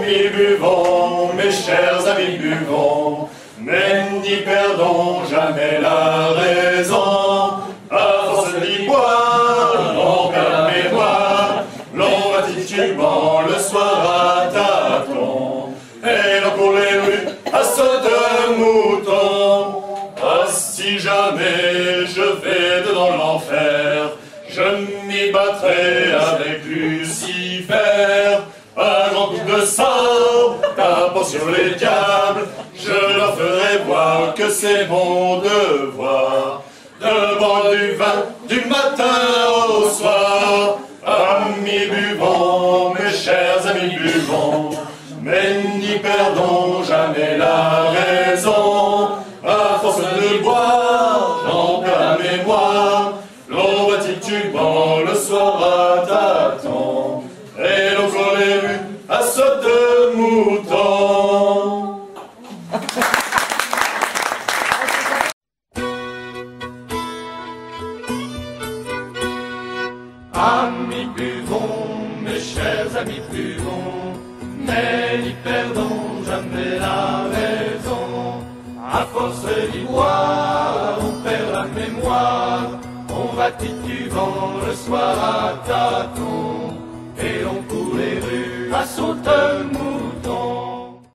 Amis buvons, mes chers amis buvons, mais n'y perdons jamais la raison. À force d'y boire, on perd la mémoire, l'on va titubant le soir à tâtons, et l'on court les rues à saut de mouton. Ah, si jamais je vais dedans l'enfer, je m'y battrai avec Lucifer. Un grand coup de sang, tapant sur les diables, je leur ferai voir que c'est mon devoir de boire du vin du matin au soir. Amis buvons, mes chers amis buvons, mais n'y perdons jamais la raison. À force de boire, j'en perds la mémoire, l'on va titubant le soir à tâtons, et l'on court les rues à saut de mouton. Amis buvons, mes chers amis buvons, mais n'y perdons jamais la raison. À force d'y boire, on perd la mémoire, on va titubant le soir à tâtons, et l'on court les rues à saut de mouton.